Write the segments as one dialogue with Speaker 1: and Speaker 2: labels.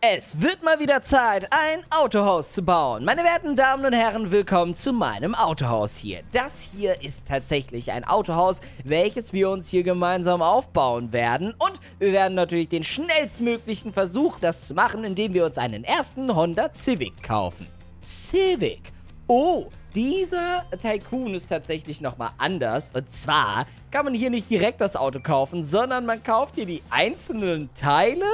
Speaker 1: Es wird mal wieder Zeit, ein Autohaus zu bauen. Meine werten Damen und Herren, willkommen zu meinem Autohaus hier. Das hier ist tatsächlich ein Autohaus, welches wir uns hier gemeinsam aufbauen werden. Und wir werden natürlich den schnellstmöglichen Versuch, das zu machen, indem wir uns einen ersten Honda Civic kaufen. Civic. Oh, dieser Tycoon ist tatsächlich nochmal anders. Und zwar kann man hier nicht direkt das Auto kaufen, sondern man kauft hier die einzelnen Teile.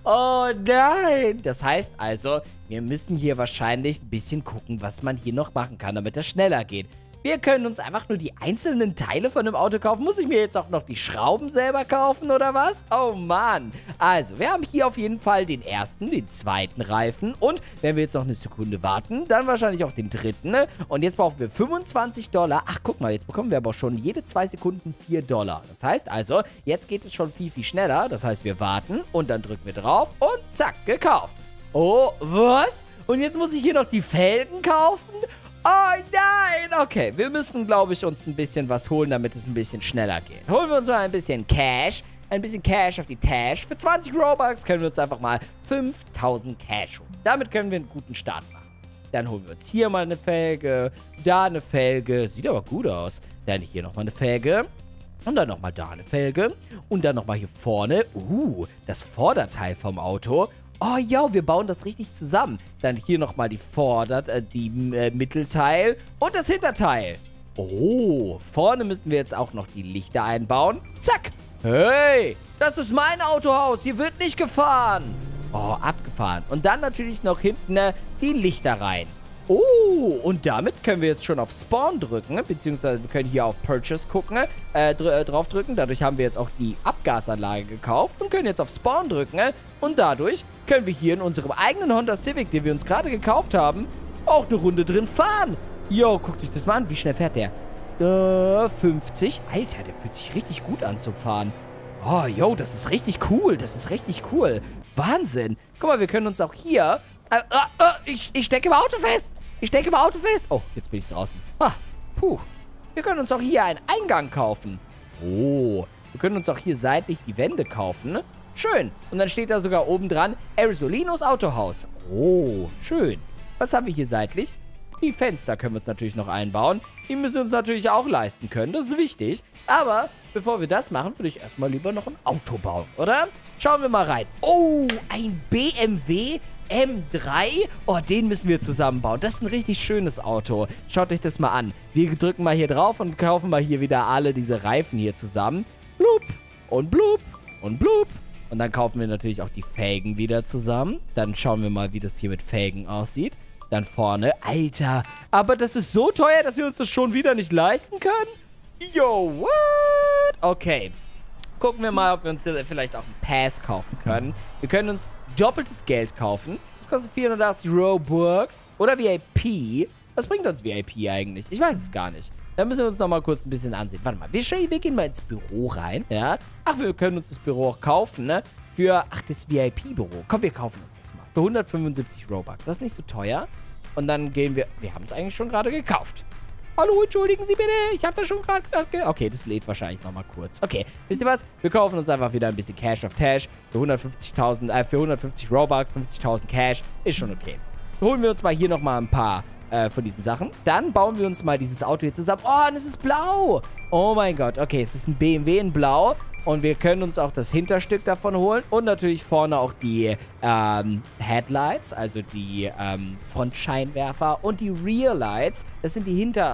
Speaker 1: Oh nein! Das heißt also, wir müssen hier wahrscheinlich ein bisschen gucken, was man hier noch machen kann, damit das schneller geht. Wir können uns einfach nur die einzelnen Teile von dem Auto kaufen. Muss ich mir jetzt auch noch die Schrauben selber kaufen oder was? Oh Mann! Also, wir haben hier auf jeden Fall den ersten, den zweiten Reifen. Und wenn wir jetzt noch eine Sekunde warten, dann wahrscheinlich auch den dritten. Und jetzt brauchen wir $25. Ach, guck mal, jetzt bekommen wir aber schon jede 2 Sekunden $4. Das heißt also, jetzt geht es schon viel, viel schneller. Das heißt, wir warten und dann drücken wir drauf und zack, gekauft. Oh, was? Und jetzt muss ich hier noch die Felgen kaufen? Oh nein! Okay, wir müssen, glaube ich, uns ein bisschen was holen, damit es ein bisschen schneller geht. Holen wir uns mal ein bisschen Cash. Ein bisschen Cash auf die Tash. Für 20 Robux können wir uns einfach mal 5000 Cash holen. Damit können wir einen guten Start machen. Dann holen wir uns hier mal eine Felge, da eine Felge. Sieht aber gut aus. Dann hier nochmal eine Felge. Und dann nochmal da eine Felge. Und dann nochmal hier vorne. Das Vorderteil vom Auto. Oh ja, wir bauen das richtig zusammen. Dann hier nochmal die Mittelteil und das Hinterteil. Oh, vorne müssen wir jetzt auch noch die Lichter einbauen. Zack. Hey, das ist mein Autohaus. Hier wird nicht gefahren. Oh, abgefahren. Und dann natürlich noch hinten die Lichter rein. Oh, und damit können wir jetzt schon auf Spawn drücken, beziehungsweise wir können hier auf Purchase gucken, draufdrücken. Dadurch haben wir jetzt auch die Abgasanlage gekauft und können jetzt auf Spawn drücken. Und dadurch können wir hier in unserem eigenen Honda Civic, den wir uns gerade gekauft haben, auch eine Runde drin fahren. Jo, guckt euch das mal an. Wie schnell fährt der? 50. Alter, der fühlt sich richtig gut an zum Fahren. Oh, jo, das ist richtig cool. Das ist richtig cool. Wahnsinn. Guck mal, wir können uns auch hier... Ich stecke im Auto fest. Ich stecke im Auto fest. Oh, jetzt bin ich draußen. Puh. Wir können uns auch hier einen Eingang kaufen. Oh. Wir können uns auch hier seitlich die Wände kaufen. Schön. Und dann steht da sogar oben dran Arizolinos Autohaus. Oh, schön. Was haben wir hier seitlich? Die Fenster können wir uns natürlich noch einbauen. Die müssen wir uns natürlich auch leisten können. Das ist wichtig. Aber bevor wir das machen, würde ich erstmal lieber noch ein Auto bauen, oder? Schauen wir mal rein. Oh, ein BMW M3. Oh, den müssen wir zusammenbauen. Das ist ein richtig schönes Auto. Schaut euch das mal an. Wir drücken mal hier drauf und kaufen mal hier wieder alle diese Reifen hier zusammen. Blub und blub und blub. Und dann kaufen wir natürlich auch die Felgen wieder zusammen. Dann schauen wir mal, wie das hier mit Felgen aussieht. Dann vorne. Alter, aber das ist so teuer, dass wir uns das schon wieder nicht leisten können? Yo, what? Okay. Gucken wir mal, ob wir uns vielleicht auch einen Pass kaufen können. Wir können uns doppeltes Geld kaufen. Das kostet 480 Robux. Oder VIP. Was bringt uns VIP eigentlich? Ich weiß es gar nicht. Da müssen wir uns nochmal kurz ein bisschen ansehen. Warte mal, wir gehen mal ins Büro rein. Ja. Ach, wir können uns das Büro auch kaufen, ne? Das VIP-Büro. Komm, wir kaufen uns das mal. Für 175 Robux. Das ist nicht so teuer. Und dann gehen wir... Wir haben es eigentlich schon gerade gekauft. Hallo, entschuldigen Sie bitte. Ich habe das schon gerade... Okay, das lädt wahrscheinlich nochmal kurz. Okay, wisst ihr was? Wir kaufen uns einfach wieder ein bisschen Cash auf Tash. Für 150 Robux, 50.000 Cash. Ist schon okay. Holen wir uns mal hier nochmal ein paar von diesen Sachen. Dann bauen wir uns mal dieses Auto hier zusammen. Oh, und es ist blau. Oh mein Gott. Okay, es ist ein BMW in blau. Und wir können uns auch das Hinterstück davon holen. Und natürlich vorne auch die Headlights, also die Frontscheinwerfer. Und die Rear Lights, das sind die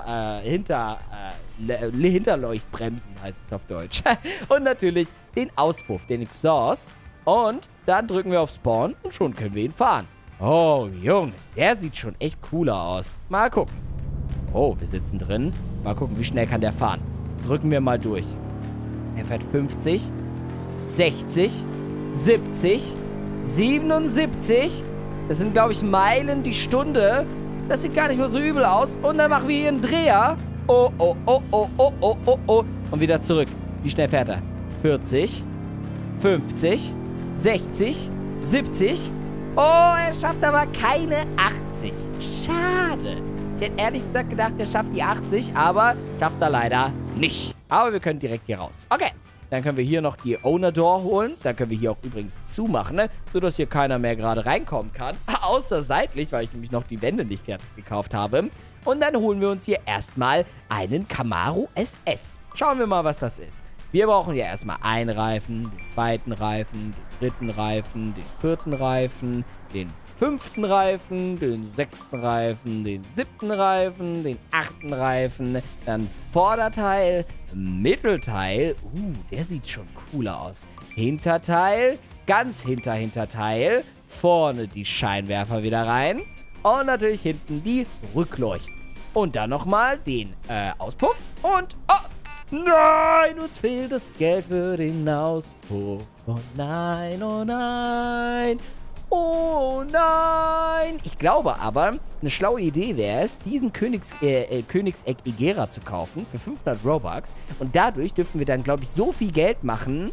Speaker 1: Hinterleuchtbremsen, heißt es auf Deutsch. Und natürlich den Auspuff, den Exhaust. Und dann drücken wir auf Spawn und schon können wir ihn fahren. Oh, Junge, der sieht schon echt cooler aus. Mal gucken. Oh, wir sitzen drin. Mal gucken, wie schnell kann der fahren. Drücken wir mal durch. Er fährt 50, 60, 70, 77. Das sind, glaube ich, Meilen die Stunde. Das sieht gar nicht mal so übel aus. Und dann machen wir hier einen Dreher. Oh, oh, oh, oh, oh, oh, oh, oh. Und wieder zurück. Wie schnell fährt er? 40, 50, 60, 70. Oh, er schafft aber keine 80. Schade. Ich hätte ehrlich gesagt gedacht, er schafft die 80, aber schafft er leider nicht. Aber wir können direkt hier raus. Okay, Dann können wir hier noch die Owner Door holen. Dann können wir hier auch übrigens zumachen, ne? Sodass hier keiner mehr gerade reinkommen kann. Außer seitlich, weil ich nämlich noch die Wände nicht fertig gekauft habe. Und dann holen wir uns hier erstmal einen Camaro SS. Schauen wir mal, was das ist. Wir brauchen ja erstmal einen Reifen, den zweiten Reifen, den dritten Reifen, den vierten Reifen, den 5. Reifen, den 6. Reifen, den 7. Reifen, den 8. Reifen, dann Vorderteil, Mittelteil, der sieht schon cooler aus, Hinterteil, ganz Hinterteil, vorne die Scheinwerfer wieder rein und natürlich hinten die Rückleuchten. Und dann nochmal den Auspuff und, nein, uns fehlt das Geld für den Auspuff, oh nein, oh nein. Oh nein! Ich glaube aber, eine schlaue Idee wäre es, diesen Königseck Egera zu kaufen für 500 Robux. Und dadurch dürften wir dann, glaube ich, so viel Geld machen,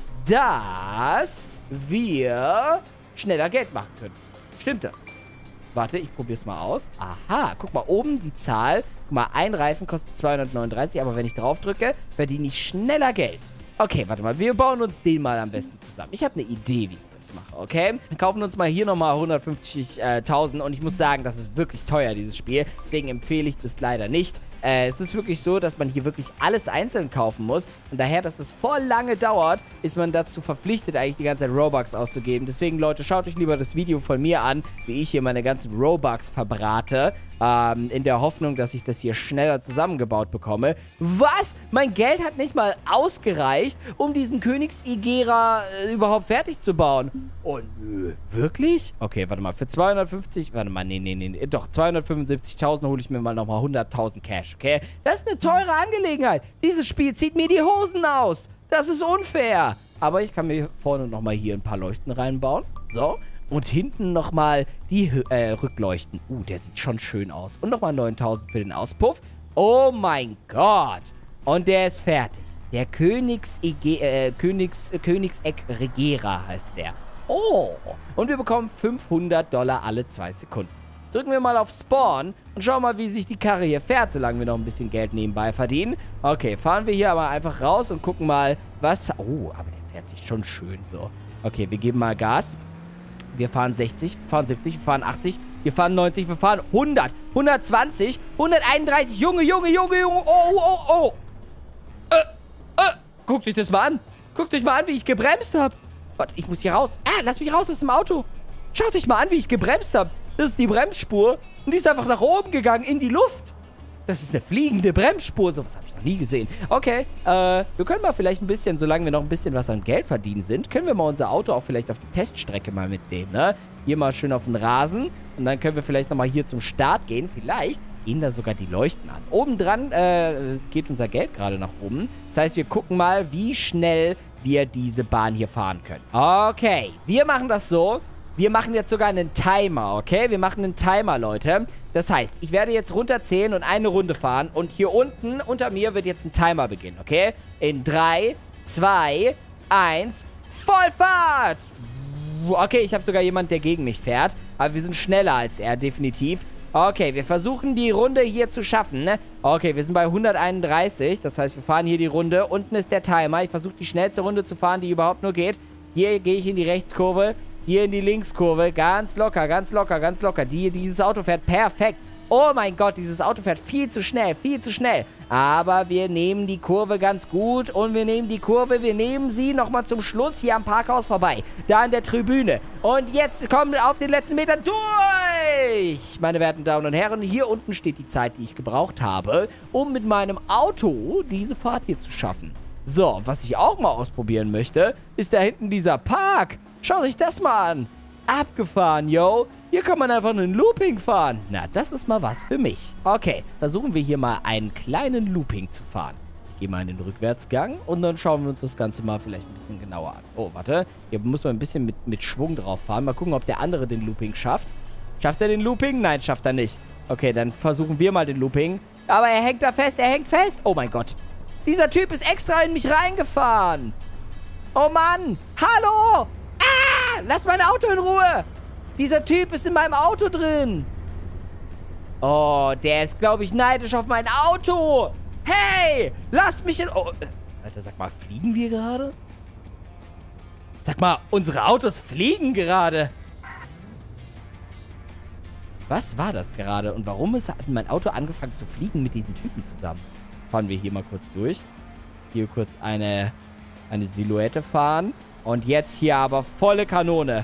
Speaker 1: dass wir schneller Geld machen können. Stimmt das? Warte, ich probiere es mal aus. Aha, guck mal, oben die Zahl. Guck mal, ein Reifen kostet 239, aber wenn ich drauf drücke, verdiene ich schneller Geld. Okay, warte mal, wir bauen uns den mal am besten zusammen. Ich habe eine Idee, wie ich das mache, okay? Wir kaufen uns mal hier nochmal 150.000 und ich muss sagen, das ist wirklich teuer, dieses Spiel. Deswegen empfehle ich das leider nicht. Es ist wirklich so, dass man hier wirklich alles einzeln kaufen muss. Und daher, dass es voll lange dauert, ist man dazu verpflichtet, eigentlich die ganze Zeit Robux auszugeben. Deswegen, Leute, schaut euch lieber das Video von mir an, wie ich hier meine ganzen Robux verbrate. In der Hoffnung, dass ich das hier schneller zusammengebaut bekomme. Was? Mein Geld hat nicht mal ausgereicht, um diesen Königs-Egera überhaupt fertig zu bauen. Oh, nö. Wirklich? Okay, warte mal. Für 250... Warte mal, nee. Doch, 275.000 hole ich mir mal nochmal 100.000 Cash, okay? Das ist eine teure Angelegenheit. Dieses Spiel zieht mir die Hosen aus. Das ist unfair. Aber ich kann mir vorne nochmal hier ein paar Leuchten reinbauen. So. Und hinten nochmal die Rückleuchten. Der sieht schon schön aus. Und nochmal 9.000 für den Auspuff. Oh mein Gott. Und der ist fertig. Der Königseck Regera heißt der. Oh. Und wir bekommen $500 alle 2 Sekunden. Drücken wir mal auf Spawn und schauen mal, wie sich die Karre hier fährt, solange wir noch ein bisschen Geld nebenbei verdienen. Okay, fahren wir hier aber einfach raus und gucken mal, was... Oh, aber der fährt sich schon schön so. Okay, wir geben mal Gas. Wir fahren 60, wir fahren 70, wir fahren 80, wir fahren 90, wir fahren 100, 120, 131. Junge. Oh. Guckt euch das mal an. Guckt euch mal an, wie ich gebremst habe. Warte, ich muss hier raus. Lass mich raus aus dem Auto. Schaut euch mal an, wie ich gebremst habe. Das ist die Bremsspur. Und die ist einfach nach oben gegangen, in die Luft. Das ist eine fliegende Bremsspur. So was habe ich noch nie gesehen. Okay, wir können mal vielleicht ein bisschen, solange wir noch ein bisschen was an Geld verdienen sind, können wir mal unser Auto auch vielleicht auf die Teststrecke mal mitnehmen, ne? Hier mal schön auf den Rasen. Und dann können wir vielleicht nochmal hier zum Start gehen. Vielleicht gehen da sogar die Leuchten an. Obendran geht unser Geld gerade nach oben. Das heißt, wir gucken mal, wie schnell wir diese Bahn hier fahren können. Okay, wir machen das so. Wir machen jetzt sogar einen Timer, okay? Wir machen einen Timer, Leute. Das heißt, ich werde jetzt runterzählen und eine Runde fahren. Und hier unten, unter mir, wird jetzt ein Timer beginnen, okay? In 3, 2, 1, Vollfahrt! Okay, ich habe sogar jemanden, der gegen mich fährt. Aber wir sind schneller als er, definitiv. Okay, wir versuchen die Runde hier zu schaffen, ne? Okay, wir sind bei 131. Das heißt, wir fahren hier die Runde. Unten ist der Timer. Ich versuche die schnellste Runde zu fahren, die überhaupt nur geht. Hier gehe ich in die Rechtskurve. Hier in die Linkskurve. Ganz locker. Dieses Auto fährt perfekt. Oh mein Gott, dieses Auto fährt viel zu schnell. Aber wir nehmen die Kurve ganz gut. Und wir nehmen sie nochmal zum Schluss hier am Parkhaus vorbei. Da an der Tribüne. Und jetzt kommen wir auf den letzten Meter durch. Meine werten Damen und Herren, hier unten steht die Zeit, die ich gebraucht habe, um mit meinem Auto diese Fahrt hier zu schaffen. So, was ich auch mal ausprobieren möchte, ist da hinten dieser Park. Schaut euch das mal an. Abgefahren, yo. Hier kann man einfach einen Looping fahren. Na, das ist mal was für mich. Okay, versuchen wir hier mal einen kleinen Looping zu fahren. Ich gehe mal in den Rückwärtsgang und dann schauen wir uns das Ganze mal vielleicht ein bisschen genauer an. Oh, warte. Hier muss man ein bisschen mit Schwung drauf fahren. Mal gucken, ob der andere den Looping schafft. Schafft er den Looping? Nein, schafft er nicht. Okay, dann versuchen wir mal den Looping. Aber er hängt da fest, Oh mein Gott. Dieser Typ ist extra in mich reingefahren. Oh Mann. Hallo. Lass mein Auto in Ruhe. Dieser Typ ist in meinem Auto drin. Oh, der ist, glaube ich, neidisch auf mein Auto. Hey, lasst mich in... Oh, Alter, sag mal, fliegen wir gerade? Sag mal, unsere Autos fliegen gerade. Was war das gerade? Und warum hat mein Auto angefangen zu fliegen mit diesen Typen zusammen? Fahren wir hier mal kurz durch. Hier kurz eine Silhouette fahren. Und jetzt hier aber volle Kanone.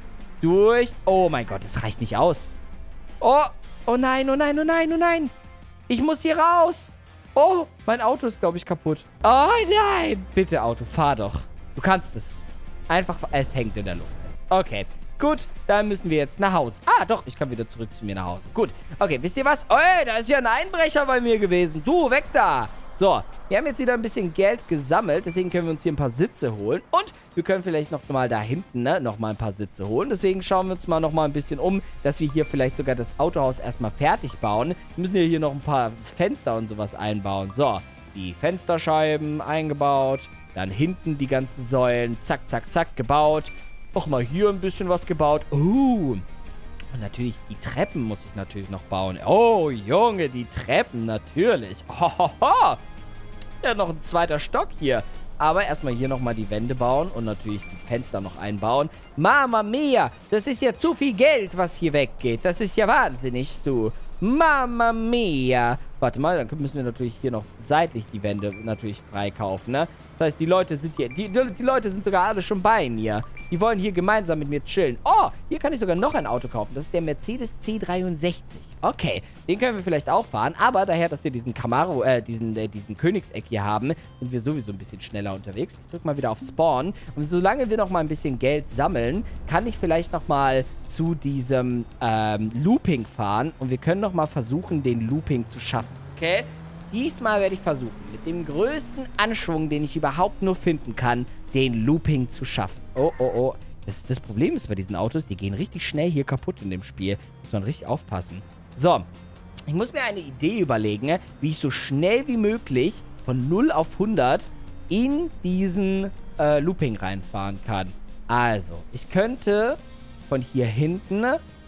Speaker 1: Durch. Oh mein Gott, das reicht nicht aus. Oh, oh nein, oh nein, oh nein, oh nein. Ich muss hier raus. Oh, mein Auto ist, glaube ich, kaputt. Oh nein. Bitte, Auto, fahr doch. Du kannst es. Einfach, es hängt in der Luft fest. Okay, gut, dann müssen wir jetzt nach Hause. Ah, doch, ich kann wieder zurück zu mir nach Hause. Gut, okay, wisst ihr was? Oh, da ist ja ein Einbrecher bei mir gewesen. Du, weg da. So, wir haben jetzt wieder ein bisschen Geld gesammelt. Deswegen können wir uns hier ein paar Sitze holen. Und wir können vielleicht noch mal da hinten, ne, noch mal ein paar Sitze holen. Deswegen schauen wir uns mal noch mal ein bisschen um, dass wir hier vielleicht sogar das Autohaus erstmal fertig bauen. Wir müssen ja hier noch ein paar Fenster und sowas einbauen. So, die Fensterscheiben eingebaut. Dann hinten die ganzen Säulen. Zack, zack, zack, gebaut. Noch mal hier ein bisschen was gebaut. Und natürlich die Treppen muss ich natürlich noch bauen. Oh, Junge, die Treppen, natürlich. Hohoho. Ist ja noch ein zweiter Stock hier. Aber erstmal hier nochmal die Wände bauen und natürlich die Fenster noch einbauen. Mama mia, das ist ja zu viel Geld, was hier weggeht. Das ist ja wahnsinnig, du. Mama mia. Warte mal, dann müssen wir natürlich hier noch seitlich die Wände natürlich freikaufen, ne? Das heißt, die Leute sind hier, die Leute sind sogar alle schon bei mir. Die wollen hier gemeinsam mit mir chillen. Oh, hier kann ich sogar noch ein Auto kaufen. Das ist der Mercedes C63. Okay, den können wir vielleicht auch fahren. Aber daher, dass wir diesen Camaro, diesen Königseck hier haben, sind wir sowieso ein bisschen schneller unterwegs. Ich drücke mal wieder auf Spawn. Und solange wir noch mal ein bisschen Geld sammeln, kann ich vielleicht noch mal zu diesem Looping fahren. Und wir können noch mal versuchen, den Looping zu schaffen. Okay? Diesmal werde ich versuchen, mit dem größten Anschwung, den ich überhaupt nur finden kann, den Looping zu schaffen. Oh, oh, oh. Das Problem ist bei diesen Autos, die gehen richtig schnell hier kaputt in dem Spiel. Muss man richtig aufpassen. So, ich muss mir eine Idee überlegen, wie ich so schnell wie möglich von 0 auf 100 in diesen Looping reinfahren kann. Also, ich könnte von hier hinten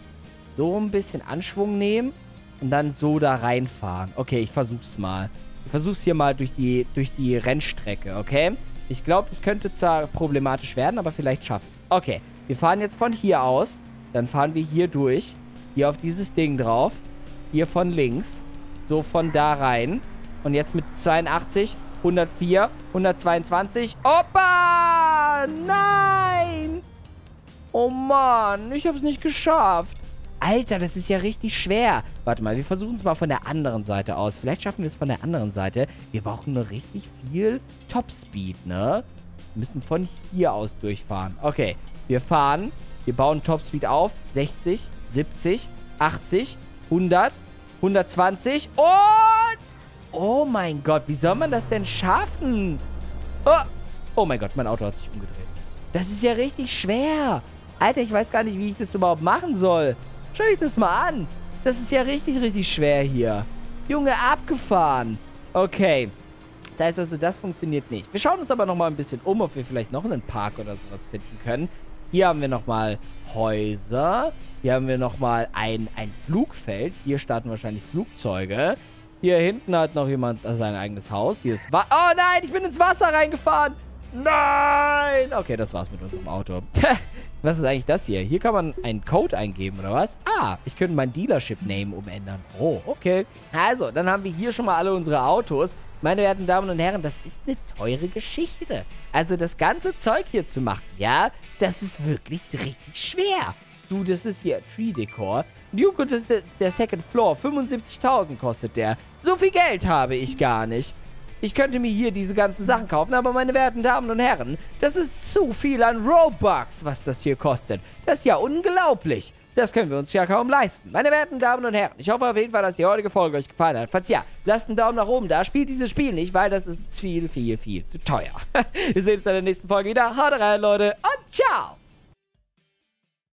Speaker 1: so ein bisschen Anschwung nehmen und dann so da reinfahren. Okay, ich versuch's mal. Ich versuch's hier mal durch die Rennstrecke, okay? Ich glaube, das könnte zwar problematisch werden, aber vielleicht schaffe ich es. Okay, wir fahren jetzt von hier aus. Dann fahren wir hier durch. Hier auf dieses Ding drauf. Hier von links. So von da rein. Und jetzt mit 82, 104, 122. Opa! Nein! Oh Mann, ich habe es nicht geschafft. Alter, das ist ja richtig schwer. Warte mal, wir versuchen es mal von der anderen Seite aus. Vielleicht schaffen wir es von der anderen Seite. Wir brauchen nur richtig viel Topspeed, ne? Wir müssen von hier aus durchfahren. Okay, wir fahren. Wir bauen Topspeed auf. 60, 70, 80, 100, 120 und... Oh mein Gott, wie soll man das denn schaffen? Oh mein Gott, mein Auto hat sich umgedreht. Das ist ja richtig schwer. Alter, ich weiß gar nicht, wie ich das überhaupt machen soll. Schau ich das mal an. Das ist ja richtig, richtig schwer hier. Junge, abgefahren. Okay. Das heißt also, das funktioniert nicht. Wir schauen uns aber nochmal ein bisschen um, ob wir vielleicht noch einen Park oder sowas finden können. Hier haben wir nochmal Häuser. Hier haben wir nochmal ein Flugfeld. Hier starten wahrscheinlich Flugzeuge. Hier hinten hat noch jemand sein eigenes Haus. Hier ist Oh nein, ich bin ins Wasser reingefahren. Nein! Okay, das war's mit unserem Auto. Was ist eigentlich das hier? Hier kann man einen Code eingeben, oder was? Ah, ich könnte mein Dealership-Name umändern. Oh, okay. Also, dann haben wir hier schon mal alle unsere Autos. Meine werten Damen und Herren, das ist eine teure Geschichte. Also, das ganze Zeug hier zu machen, ja, das ist wirklich richtig schwer. Du, das ist hier Tree-Dekor. Duke, der Second Floor, 75.000 kostet der. So viel Geld habe ich gar nicht. Ich könnte mir hier diese ganzen Sachen kaufen, aber meine werten Damen und Herren, das ist zu viel an Robux, was das hier kostet. Das ist ja unglaublich. Das können wir uns ja kaum leisten. Meine werten Damen und Herren, ich hoffe auf jeden Fall, dass die heutige Folge euch gefallen hat. Falls ja, lasst einen Daumen nach oben da. Spielt dieses Spiel nicht, weil das ist viel, viel, viel zu teuer. Wir sehen uns in der nächsten Folge wieder. Haut rein, Leute, und ciao.